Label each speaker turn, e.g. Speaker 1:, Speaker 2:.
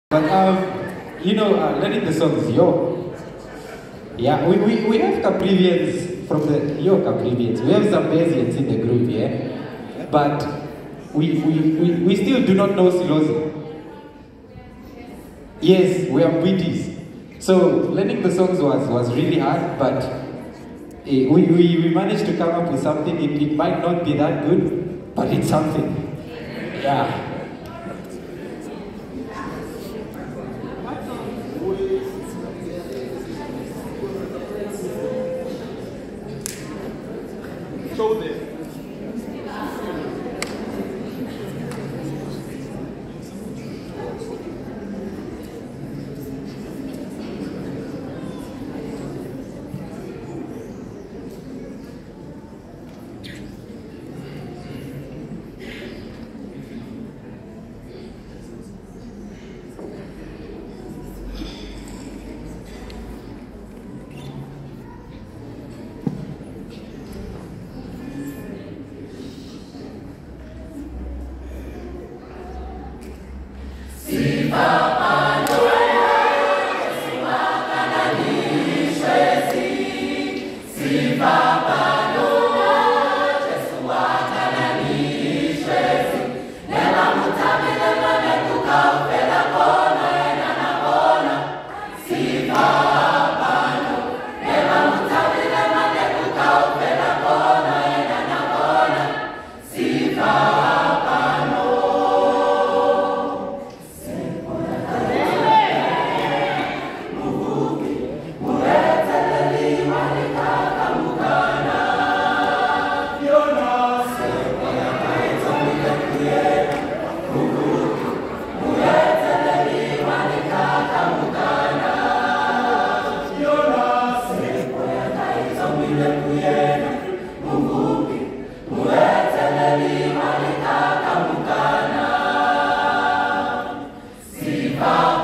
Speaker 1: But learning the songs, yo. Yeah, we have Caprivians from the Caprivians. We have some Basians in the group, yeah. But we still do not know Silozi. Yes, we are Bwitis. So learning the songs was really hard, but we managed to come up with something. It might not be that good, but it's something. Yeah.
Speaker 2: Show them.
Speaker 3: Siva